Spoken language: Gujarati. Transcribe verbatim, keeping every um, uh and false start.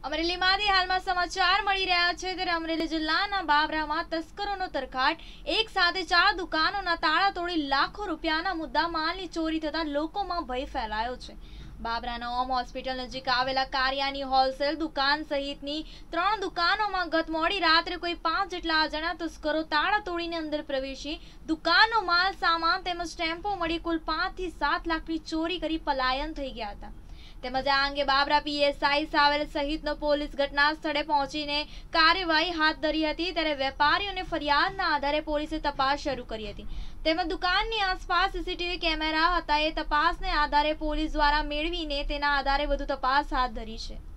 અમરેલીમાંથી હાલમાં સમાચાર મળી રહ્યા છે ત્યારે અમરેલી જિલ્લાના બાબરામાં તસ્કરોનો તરખાટ એક સાથે ચાર દુકાનોના તાળા તોડી લાખો રૂપિયાના મુદ્દા માલની ચોરી થતા લોકોમાં ભય ફેલાયો છે। બાબરાના ઓમ હોસ્પિટલ નજીક આવેલા કારિયાની હોલસેલ દુકાન સહિતની ત્રણ દુકાનોમાં ગત મોડી રાત્રે કોઈ પાંચ જેટલા અજાણ્યા તસ્કરો તાળા તોડીને અંદર પ્રવેશી દુકાનનો માલ સામાન તેમજ ટેમ્પો મળી કુલ પાંચ થી સાત લાખની ચોરી કરી પલાયન થઈ ગયા હતા। તેમજ આ અંગે બાબરા પીએસઆઈ સાવેલ સહિતનો પોલીસ ઘટના સ્થળે પહોંચીને કાર્યવાહી હાથ ધરી હતી। ત્યારે વેપારીઓને ફરિયાદના આધારે પોલીસે તપાસ શરૂ કરી હતી। તેમજ દુકાનની આસપાસ સીસીટીવી કેમેરા હતા, એ તપાસને આધારે પોલીસ દ્વારા મેળવીને તેના આધારે વધુ તપાસ હાથ ધરી છે।